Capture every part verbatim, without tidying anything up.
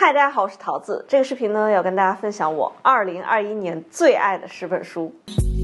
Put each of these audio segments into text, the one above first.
嗨，大家好，我是桃子。这个视频呢，要跟大家分享我二零二一年最爱的十本书。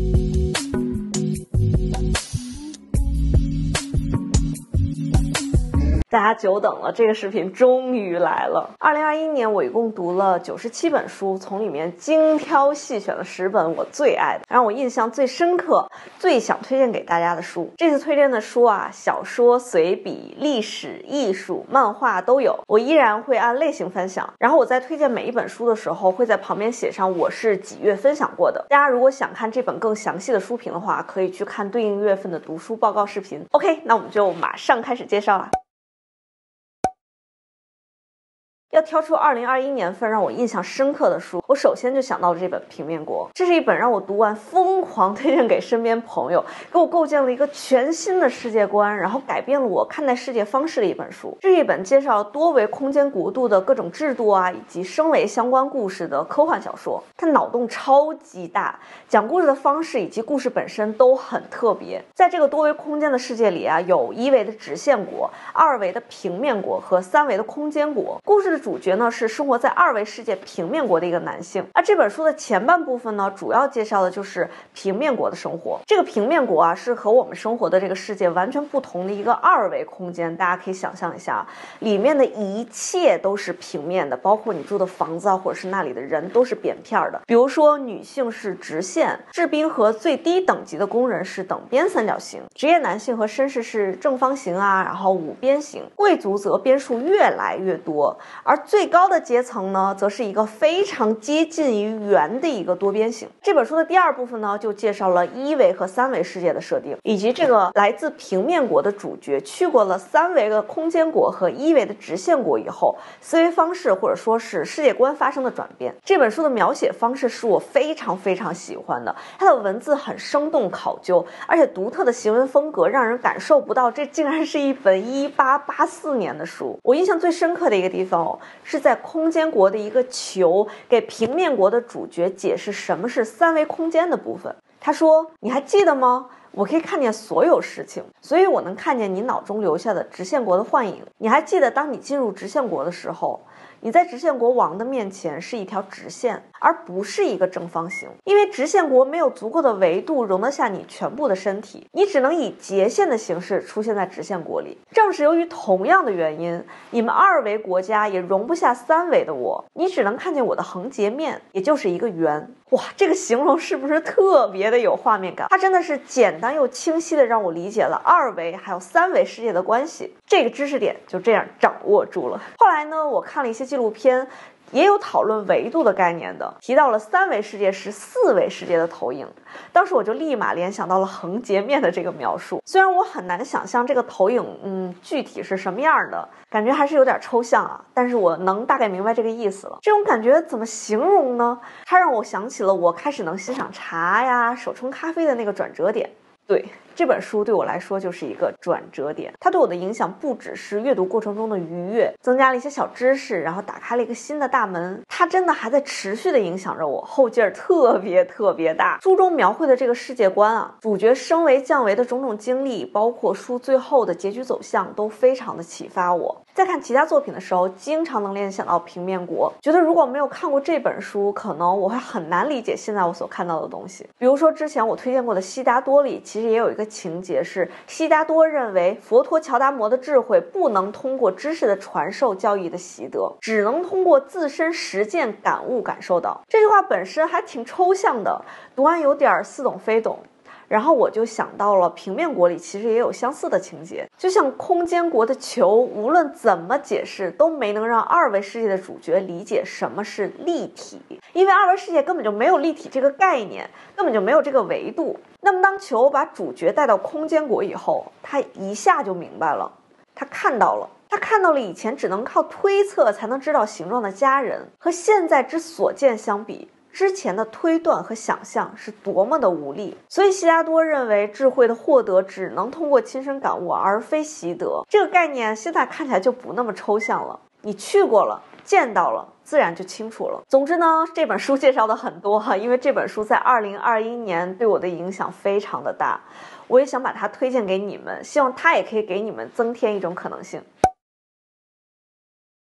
大家久等了，这个视频终于来了。二零二一年我一共读了九十七本书，从里面精挑细选了十本我最爱的，让我印象最深刻、最想推荐给大家的书。这次推荐的书啊，小说、随笔、历史、艺术、漫画都有，我依然会按类型分享。然后我在推荐每一本书的时候，会在旁边写上我是几月分享过的。大家如果想看这本更详细的书评的话，可以去看对应月份的读书报告视频。OK， 那我们就马上开始介绍啦。要挑出二零二一年份让我印象深刻的书，我首先就想到了这本《平面国》。这是一本让我读完疯狂推荐给身边朋友，给我构建了一个全新的世界观，然后改变了我看待世界方式的一本书。这是一本介绍多维空间国度的各种制度啊，以及声维相关故事的科幻小说。它脑洞超级大，讲故事的方式以及故事本身都很特别。在这个多维空间的世界里啊，有一维的直线国、二维的平面国和三维的空间国。故事的主角呢是生活在二维世界平面国的一个男性，而这本书的前半部分呢，主要介绍的就是平面国的生活。这个平面国啊，是和我们生活的这个世界完全不同的一个二维空间。大家可以想象一下，里面的一切都是平面的，包括你住的房子啊，或者是那里的人都是扁片的。比如说，女性是直线，制冰和最低等级的工人是等边三角形，职业男性和绅士是正方形啊，然后五边形，贵族则边数越来越多。而最高的阶层呢，则是一个非常接近于圆的一个多边形。这本书的第二部分呢，就介绍了一维和三维世界的设定，以及这个来自平面国的主角去过了三维的空间国和一维的直线国以后，思维方式或者说是世界观发生的转变。这本书的描写方式是我非常非常喜欢的，它的文字很生动考究，而且独特的行文风格让人感受不到这竟然是一本一八八四年的书。我印象最深刻的一个地方哦，是在空间国的一个球给平面国的主角解释什么是三维空间的部分。他说，你还记得吗？我可以看见所有事情，所以我能看见你脑中留下的直线国的幻影。你还记得当你进入直线国的时候，你在直线国王的面前是一条直线，而不是一个正方形，因为直线国没有足够的维度容得下你全部的身体，你只能以截线的形式出现在直线国里。正是由于同样的原因，你们二维国家也容不下三维的我，你只能看见我的横截面，也就是一个圆。哇，这个形容是不是特别的有画面感？它真的是简单又清晰的让我理解了二维还有三维世界的关系，这个知识点就这样掌握住了。后来呢，我看了一些纪录片，也有讨论维度的概念的，提到了三维世界是四维世界的投影。当时我就立马联想到了横截面的这个描述，虽然我很难想象这个投影嗯具体是什么样的，感觉还是有点抽象啊，但是我能大概明白这个意思了。这种感觉怎么形容呢？它让我想起了我开始能欣赏茶呀、手冲咖啡的那个转折点。对，这本书对我来说就是一个转折点，它对我的影响不只是阅读过程中的愉悦，增加了一些小知识，然后打开了一个新的大门，它真的还在持续的影响着我，后劲儿特别特别大。书中描绘的这个世界观啊，主角升维降维的种种经历，包括书最后的结局走向，都非常的启发我。在看其他作品的时候，经常能联想到平面国，觉得如果没有看过这本书，可能我会很难理解现在我所看到的东西。比如说之前我推荐过的悉达多里，其实也有一个情节是，悉达多认为佛陀乔达摩的智慧不能通过知识的传授教义的习得，只能通过自身实践感悟感受到。这句话本身还挺抽象的，读完有点似懂非懂。然后我就想到了平面国里其实也有相似的情节，就像空间国的球，无论怎么解释都没能让二维世界的主角理解什么是立体，因为二维世界根本就没有立体这个概念，根本就没有这个维度。那么当球把主角带到空间国以后，他一下就明白了，他看到了他看到了以前只能靠推测才能知道形状的家人，和现在之所见相比，之前的推断和想象是多么的无力。所以悉达多认为智慧的获得只能通过亲身感悟，而非习得。这个概念现在看起来就不那么抽象了，你去过了，见到了，自然就清楚了。总之呢，这本书介绍的很多哈，因为这本书在二零二一年对我的影响非常的大，我也想把它推荐给你们，希望它也可以给你们增添一种可能性。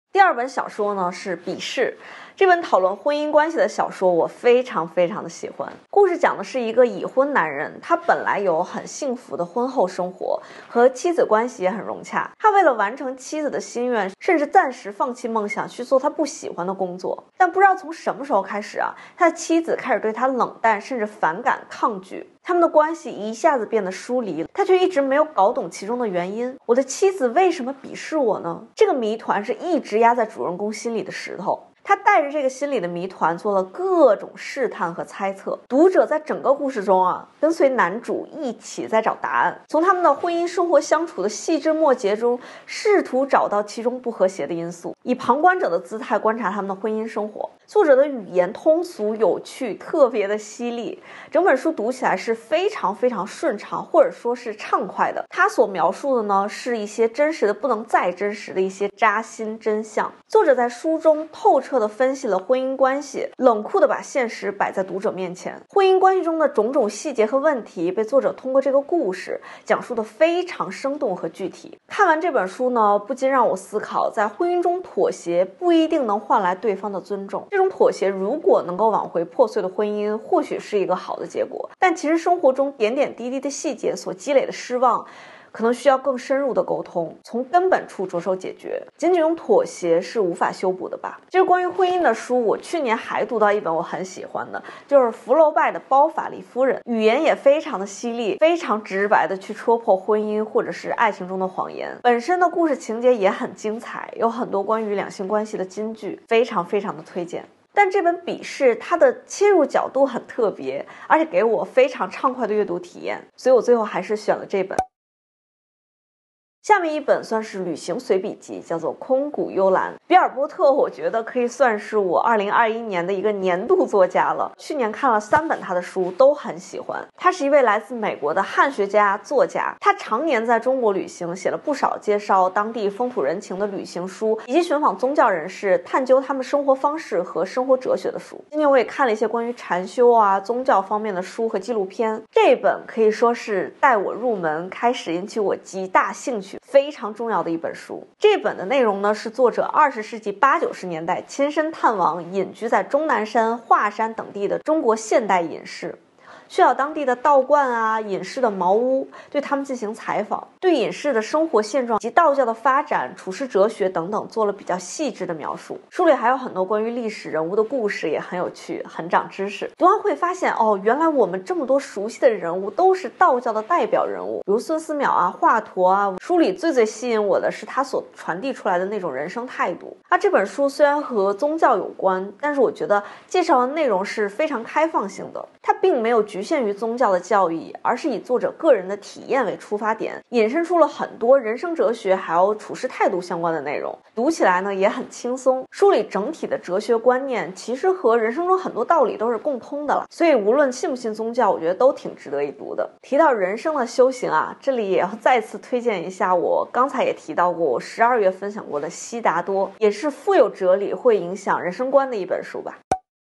第二本小说呢是《鄙视》，这本讨论婚姻关系的小说我非常非常的喜欢。故事讲的是一个已婚男人，他本来有很幸福的婚后生活，和妻子关系也很融洽。他为了完成妻子的心愿，甚至暂时放弃梦想去做他不喜欢的工作。但不知道从什么时候开始啊，他的妻子开始对他冷淡，甚至反感、抗拒。他们的关系一下子变得疏离了，他却一直没有搞懂其中的原因。我的妻子为什么鄙视我呢？这个谜团是一直压在主人公心里的石头。他带着这个心理的谜团做了各种试探和猜测，读者在整个故事中啊，跟随男主一起在找答案，从他们的婚姻生活相处的细枝末节中，试图找到其中不和谐的因素，以旁观者的姿态观察他们的婚姻生活。作者的语言通俗有趣，特别的犀利，整本书读起来是非常非常顺畅，或者说是畅快的。他所描述的呢，是一些真实的不能再真实的一些扎心真相。作者在书中透彻地分析了婚姻关系，冷酷地把现实摆在读者面前。婚姻关系中的种种细节和问题被作者通过这个故事讲述得非常生动和具体。看完这本书呢，不禁让我思考，在婚姻中妥协不一定能换来对方的尊重。这种妥协如果能够挽回破碎的婚姻，或许是一个好的结果。但其实生活中点点滴滴的细节所积累的失望，可能需要更深入的沟通，从根本处着手解决。仅仅用妥协是无法修补的吧。这是关于婚姻的书，我去年还读到一本我很喜欢的，就是福楼拜的《包法利夫人》，语言也非常的犀利，非常直白的去戳破婚姻或者是爱情中的谎言。本身的故事情节也很精彩，有很多关于两性关系的金句，非常非常的推荐。但这本《鄙视》它的切入角度很特别，而且给我非常畅快的阅读体验，所以我最后还是选了这本。下面一本算是旅行随笔集，叫做《空谷幽兰》。比尔波特我觉得可以算是我二零二一年的一个年度作家了，去年看了三本他的书，都很喜欢。他是一位来自美国的汉学家、作家，他常年在中国旅行，写了不少介绍当地风土人情的旅行书，以及寻访宗教人士，探究他们生活方式和生活哲学的书。今年我也看了一些关于禅修啊、宗教方面的书和纪录片，这本可以说是带我入门，开始引起我极大兴趣，非常重要的一本书。这本的内容呢，是作者二十世纪八九十年代亲身探往隐居在终南山、华山等地的中国现代隐士，去到当地的道观啊、隐士的茅屋，对他们进行采访，对隐士的生活现状及道教的发展、处世哲学等等做了比较细致的描述。书里还有很多关于历史人物的故事，也很有趣，很长知识。读完会发现，哦，原来我们这么多熟悉的人物都是道教的代表人物，比如孙思邈啊、华佗啊。书里最最吸引我的是他所传递出来的那种人生态度。啊，这本书虽然和宗教有关，但是我觉得介绍的内容是非常开放性的，它并没有局限于宗教的教义，而是以作者个人的体验为出发点，引申出了很多人生哲学还有处事态度相关的内容。读起来呢也很轻松，书里整体的哲学观念其实和人生中很多道理都是共通的了，所以无论信不信宗教，我觉得都挺值得一读的。提到人生的修行啊，这里也要再次推荐一下我刚才也提到过，我十二月分享过的《悉达多》，也是富有哲理，会影响人生观的一本书吧。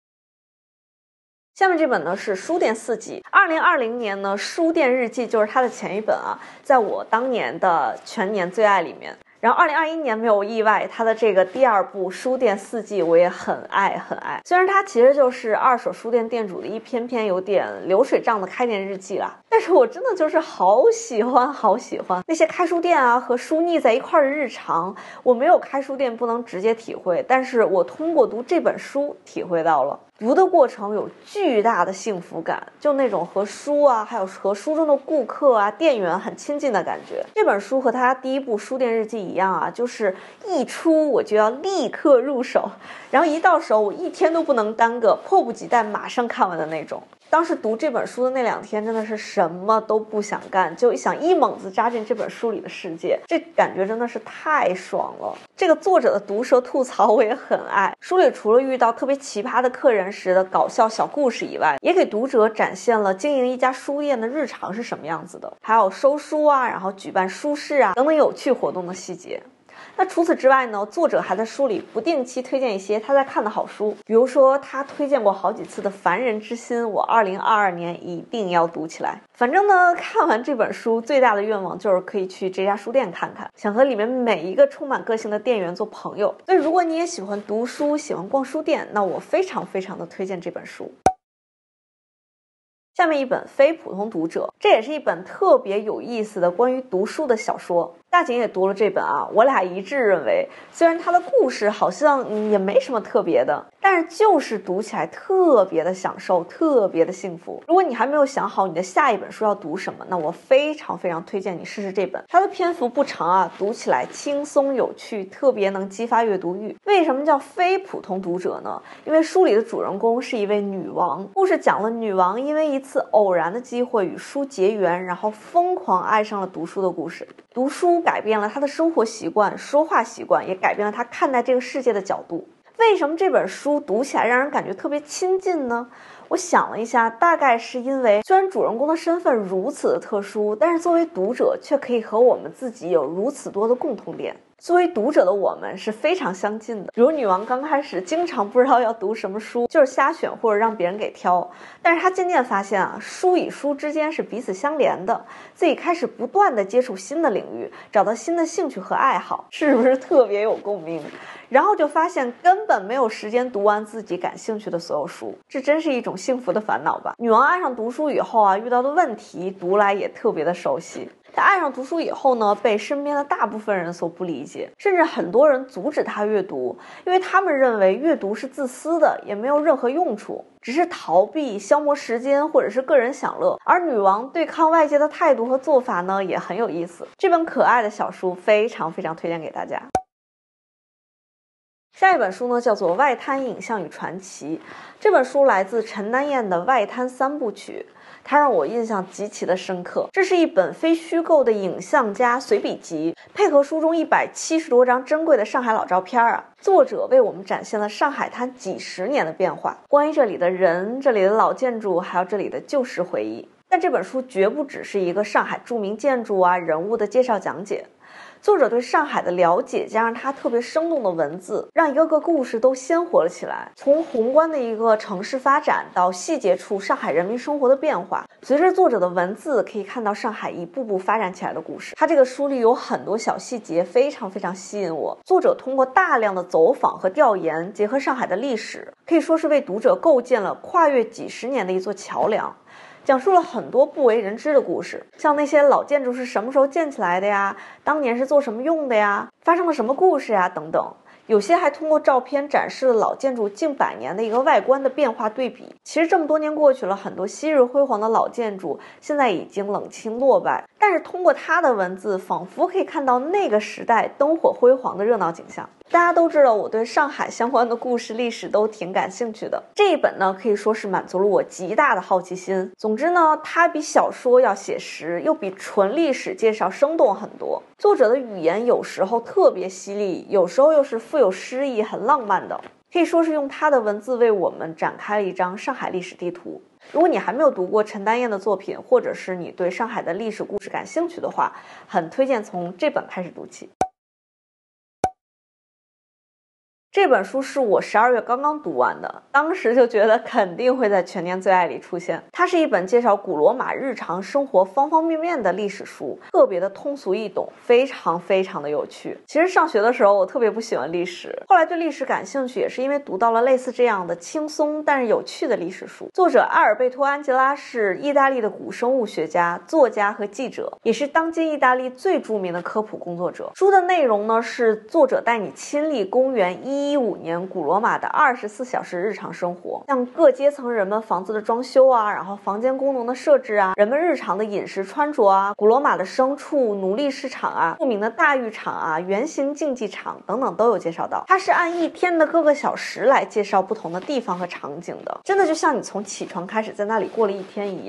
下面这本呢是书店四季，二零二零年呢书店日记就是它的前一本啊，在我当年的全年最爱里面。然后二零二一年没有意外，它的这个第二部书店四季我也很爱很爱。虽然它其实就是二手书店店主的一篇篇有点流水账的开店日记啦，但是我真的就是好喜欢好喜欢那些开书店啊和书腻在一块的日常。我没有开书店不能直接体会，但是我通过读这本书体会到了。读的过程有巨大的幸福感，就那种和书啊还有和书中的顾客啊店员很亲近的感觉。这本书和他第一部书店日记一样啊，就是一出我就要立刻入手，然后一到手我一天都不能耽搁，迫不及待马上看完的那种。当时读这本书的那两天真的是什么都不想干，就想一猛子扎进这本书里的世界，这感觉真的是太爽了。这个作者的毒舌吐槽我也很爱，书里除了遇到特别奇葩的客人时的搞笑小故事以外，也给读者展现了经营一家书店的日常是什么样子的，还有收书啊，然后举办书市啊等等有趣活动的细节。 那除此之外呢，作者还在书里不定期推荐一些他在看的好书，比如说他推荐过好几次的《凡人之心》，我二零二二年一定要读起来。反正呢，看完这本书最大的愿望就是可以去这家书店看看，想和里面每一个充满个性的店员做朋友。所以如果你也喜欢读书，喜欢逛书店，那我非常非常的推荐这本书。下面一本《非普通读者》，这也是一本特别有意思的关于读书的小说。大景也读了这本啊，我俩一致认为，虽然它的故事好像、嗯、也没什么特别的，但是就是读起来特别的享受，特别的幸福。如果你还没有想好你的下一本书要读什么，那我非常非常推荐你试试这本。它的篇幅不长啊，读起来轻松有趣，特别能激发阅读欲。为什么叫非普通读者呢？因为书里的主人公是一位女王，故事讲了女王因为一次偶然的机会与书结缘，然后疯狂爱上了读书的故事。读书改变了她的生活习惯、说话习惯，也改变了她看待这个世界的角度。为什么这本书读起来让人感觉特别亲近呢？我想了一下，大概是因为虽然主人公的身份如此的特殊，但是作为读者却可以和我们自己有如此多的共同点。作为读者的我们是非常相近的，比如女王刚开始经常不知道要读什么书，就是瞎选或者让别人给挑，但是她渐渐发现啊，书与书之间是彼此相连的，自己开始不断的接触新的领域，找到新的兴趣和爱好，是不是特别有共鸣？然后就发现根本没有时间读完自己感兴趣的所有书，这真是一种幸福的烦恼吧。女王爱上读书以后啊，遇到的问题读来也特别的熟悉。她爱上读书以后呢，被身边的大部分人所不理解，甚至很多人阻止她阅读，因为他们认为阅读是自私的，也没有任何用处，只是逃避、消磨时间或者是个人享乐。而女王对抗外界的态度和做法呢，也很有意思。这本可爱的小书非常非常推荐给大家。下一本书呢，叫做《外滩影像与传奇》。这本书来自陈丹燕的《外滩三部曲》，它让我印象极其的深刻。这是一本非虚构的影像加随笔集，配合书中一百七十多张珍贵的上海老照片啊，作者为我们展现了上海滩几十年的变化，关于这里的人、这里的老建筑，还有这里的旧时回忆。但这本书绝不只是一个上海著名建筑啊、人物的介绍讲解。作者对上海的了解，加上他特别生动的文字，让一个个故事都鲜活了起来。从宏观的一个城市发展到细节处上海人民生活的变化，随着作者的文字，可以看到上海一步步发展起来的故事。他这个书里有很多小细节，非常非常吸引我。作者通过大量的走访和调研，结合上海的历史，可以说是为读者构建了跨越几十年的一座桥梁。讲述了很多不为人知的故事，像那些老建筑是什么时候建起来的呀，当年是做什么用的呀，发生了什么故事呀等等。有些还通过照片展示了老建筑近百年的一个外观的变化对比。其实这么多年过去了，很多昔日辉煌的老建筑现在已经冷清落败，但是通过他的文字，仿佛可以看到那个时代灯火辉煌的热闹景象。大家都知道我对上海相关的故事历史都挺感兴趣的，这一本呢可以说是满足了我极大的好奇心。总之呢，它比小说要写实，又比纯历史介绍生动很多。作者的语言有时候特别犀利，有时候又是富有诗意、很浪漫的，可以说是用他的文字为我们展开了一张上海历史地图。如果你还没有读过陈丹燕的作品，或者是你对上海的历史故事感兴趣的话，很推荐从这本开始读起。这本书是我十二月刚刚读完的，当时就觉得肯定会在全年最爱里出现。它是一本介绍古罗马日常生活方方面面的历史书，特别的通俗易懂，非常非常的有趣。其实上学的时候我特别不喜欢历史，后来对历史感兴趣也是因为读到了类似这样的轻松但是有趣的历史书。作者阿尔贝托·安吉拉是意大利的古生物学家、作家和记者，也是当今意大利最著名的科普工作者。书的内容呢是作者带你亲历公元一一五年古罗马的二十四小时日常生活，像各阶层人们房子的装修啊，然后房间功能的设置啊，人们日常的饮食穿着啊，古罗马的牲畜奴隶市场啊，著名的大浴场啊，圆形竞技场等等都有介绍到。它是按一天的各个小时来介绍不同的地方和场景的，真的就像你从起床开始在那里过了一天一样，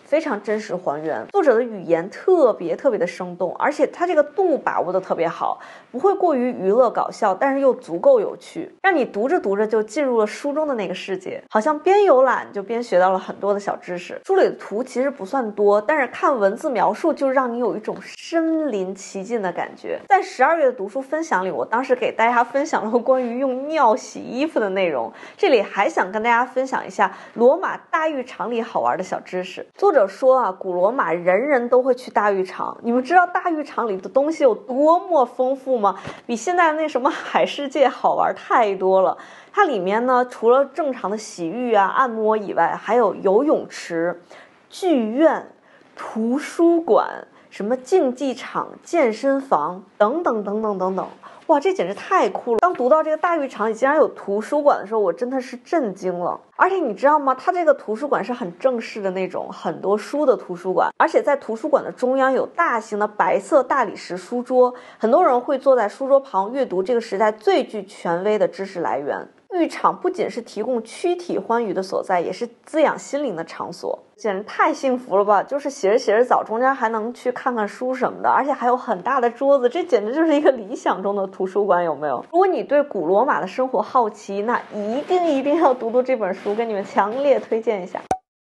非常真实还原。作者的语言特别特别的生动，而且他这个度把握的特别好，不会过于娱乐搞笑，但是又足够有趣，让你读着读着就进入了书中的那个世界，好像边游览就边学到了很多的小知识。书里的图其实不算多，但是看文字描述就让你有一种身临其境的感觉。在十二月的读书分享里，我当时给大家分享了关于用尿洗衣服的内容，这里还想跟大家分享一下罗马大浴场里好玩的小知识。作者说啊，古罗马人人都会去大浴场，你们知道大浴场里的东西有多么丰富吗？比现在那什么海世界好玩太多了。它里面呢，除了正常的洗浴啊、按摩以外，还有游泳池、剧院、图书馆、什么竞技场、健身房等等等等等等。哇，这简直太酷了！当读到这个大浴场里竟然有图书馆的时候，我真的是震惊了。而且你知道吗？它这个图书馆是很正式的那种，很多书的图书馆，而且在图书馆的中央有大型的白色大理石书桌，很多人会坐在书桌旁阅读这个时代最具权威的知识来源。浴场不仅是提供躯体欢愉的所在，也是滋养心灵的场所，简直太幸福了吧！就是洗着洗着澡，中间还能去看看书什么的，而且还有很大的桌子，这简直就是一个理想中的图书馆，有没有？如果你对古罗马的生活好奇，那一定一定要读读这本书，跟你们强烈推荐一下。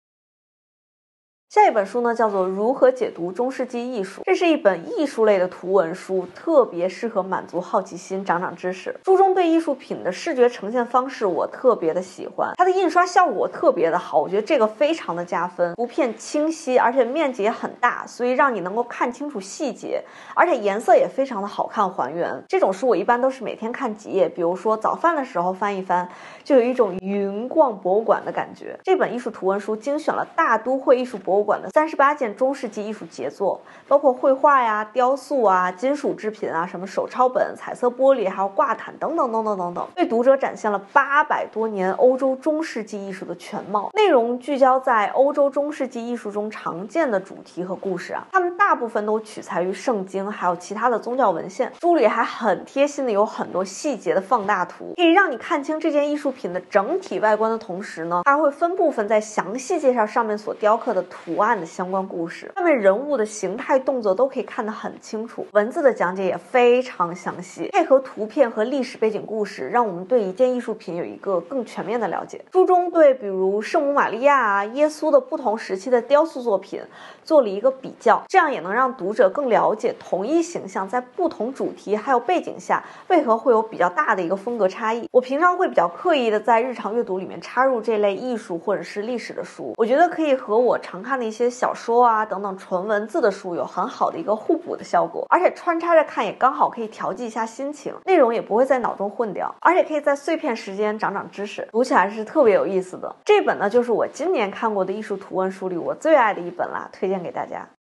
下一本书呢，叫做《如何解读中世纪艺术》，这是一本艺术类的图文书，特别适合满足好奇心、长长知识。书中对艺术品的视觉呈现方式我特别的喜欢，它的印刷效果特别的好，我觉得这个非常的加分。图片清晰，而且面积也很大，所以让你能够看清楚细节，而且颜色也非常的好看还原。这种书我一般都是每天看几页，比如说早饭的时候翻一翻，就有一种云逛博物馆的感觉。这本艺术图文书精选了大都会艺术博物馆的三十八件中世纪艺术杰作，包括绘画呀、雕塑啊、金属制品啊、什么手抄本、彩色玻璃，还有挂毯等等等等等等，为读者展现了八百多年欧洲中世纪艺术的全貌。内容聚焦在欧洲中世纪艺术中常见的主题和故事啊，他们大部分都取材于圣经，还有其他的宗教文献。书里还很贴心的有很多细节的放大图，可以让你看清这件艺术品的整体外观的同时呢，它会分部分在详细介绍上面所雕刻的图案的相关故事，上面人物的形态动作都可以看得很清楚，文字的讲解也非常详细，配合图片和历史背景故事，让我们对一件艺术品有一个更全面的了解。书中对比如圣母玛利亚啊、耶稣的不同时期的雕塑作品做了一个比较，这样也能让读者更了解同一形象在不同主题还有背景下为何会有比较大的一个风格差异。我平常会比较刻意的在日常阅读里面插入这类艺术或者是历史的书，我觉得可以和我常看的一些小说啊等等纯文字的书有很好的一个互补的效果，而且穿插着看也刚好可以调剂一下心情，内容也不会在脑中混掉，而且可以在碎片时间长长知识，读起来是特别有意思的。这本呢就是我今年看过的艺术图文书里我最爱的一本啦，推荐给大家。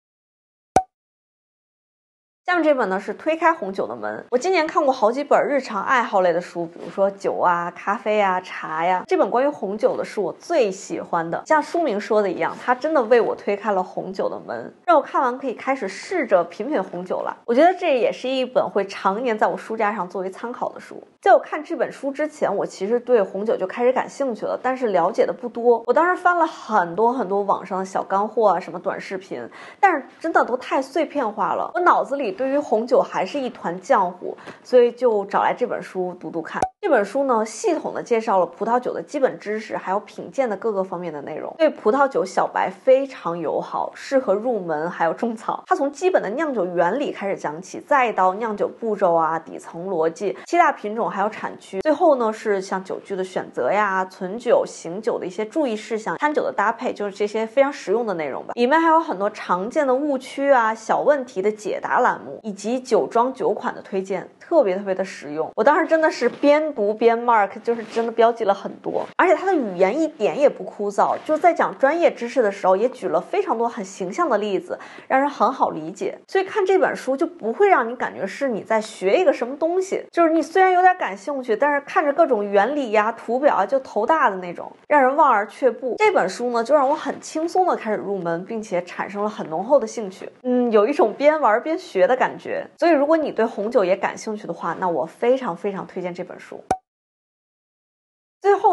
下面这本呢是推开红酒的门。我今年看过好几本日常爱好类的书，比如说酒啊、咖啡啊、茶呀。这本关于红酒的是我最喜欢的，像书名说的一样，它真的为我推开了红酒的门，让我看完可以开始试着品品红酒了。我觉得这也是一本会常年在我书架上作为参考的书。在我看这本书之前，我其实对红酒就开始感兴趣了，但是了解的不多。我当时翻了很多很多网上的小干货啊，什么短视频，但是真的都太碎片化了，我脑子里对于红酒还是一团浆糊，所以就找来这本书读读看。这本书呢，系统的介绍了葡萄酒的基本知识，还有品鉴的各个方面的内容，对葡萄酒小白非常友好，适合入门还有种草。它从基本的酿酒原理开始讲起，再到酿酒步骤啊、底层逻辑、七大品种还有产区，最后呢是像酒具的选择呀、存酒、醒酒的一些注意事项、餐酒的搭配，就是这些非常实用的内容吧。里面还有很多常见的误区啊、小问题的解答栏目，以及酒庄酒款的推荐，特别特别的实用。我当时真的是边读边 mark， 就是真的标记了很多，而且它的语言一点也不枯燥，就在讲专业知识的时候也举了非常多很形象的例子，让人很好理解。所以看这本书就不会让你感觉是你在学一个什么东西，就是你虽然有点感兴趣，但是看着各种原理呀、图表啊就头大的那种，让人望而却步。这本书呢就让我很轻松的开始入门，并且产生了很浓厚的兴趣，嗯，有一种边玩边学的感觉。所以如果你对红酒也感兴趣的话，那我非常非常推荐这本书。最后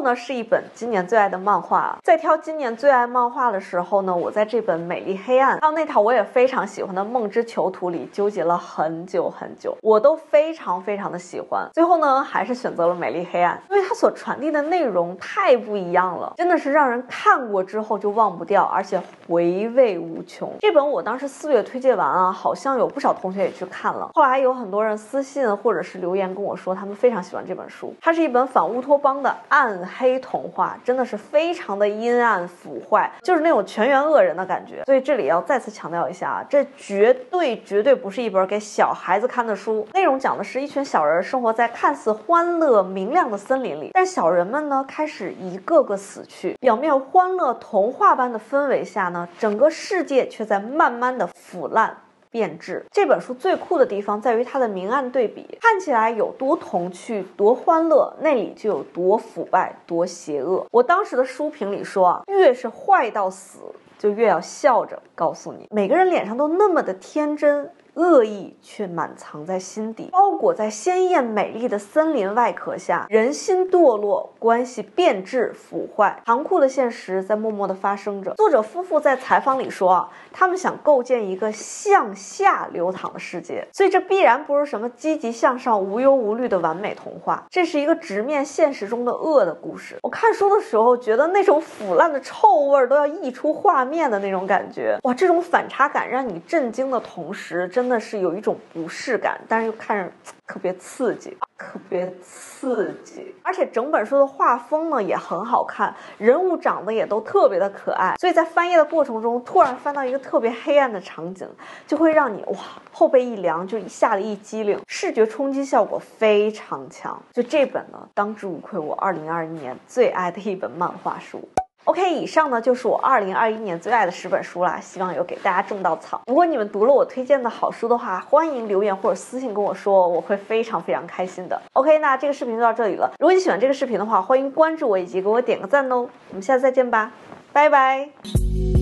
呢是一本今年最爱的漫画。在挑今年最爱漫画的时候呢，我在这本《美丽黑暗》还有那套我也非常喜欢的《梦之囚徒》里纠结了很久很久，我都非常非常的喜欢。最后呢，还是选择了《美丽黑暗》，因为它所传递的内容太不一样了，真的是让人看过之后就忘不掉，而且回味无穷。这本我当时四月推荐完啊，好像有不少同学也去看了，后来有很多人私信或者是留言跟我说他们非常喜欢这本书。它是一本反乌托邦的暗黑童话，真的是非常的阴暗腐坏，就是那种全员恶人的感觉。所以这里要再次强调一下啊，这绝对绝对不是一本给小孩子看的书。内容讲的是一群小人生活在看似欢乐明亮的森林里，但小人们呢开始一个个死去，表面欢乐童话般的氛围下呢，整个世界却在慢慢的腐烂变质。这本书最酷的地方在于它的明暗对比，看起来有多童趣多欢乐，那里就有多腐败多邪恶。我当时的书评里说啊，越是坏到死就越要笑着告诉你，每个人脸上都那么的天真，恶意却满藏在心底，包裹在鲜艳美丽的森林外壳下，人心堕落，关系变质腐坏，残酷的现实在默默地发生着。作者夫妇在采访里说啊，他们想构建一个向下流淌的世界，所以这必然不是什么积极向上无忧无虑的完美童话，这是一个直面现实中的恶的故事。我看书的时候觉得那种腐烂的臭味都要溢出画面的那种感觉，哇，这种反差感让你震惊的同时真的是有一种不适感，但是又看着特别刺激特别刺激。而且整本书的画风呢也很好看，人物长得也都特别的可爱，所以在翻页的过程中突然翻到一个特别黑暗的场景，就会让你哇后背一凉，就一下了一激灵，视觉冲击效果非常强。就这本呢当之无愧我二零二一年最爱的一本漫画书。OK， 以上呢就是我二零二一年最爱的十本书啦，希望有给大家种到草。如果你们读了我推荐的好书的话，欢迎留言或者私信跟我说，我会非常非常开心的。OK， 那这个视频就到这里了。如果你喜欢这个视频的话，欢迎关注我以及给我点个赞哦。我们下次再见吧，拜拜。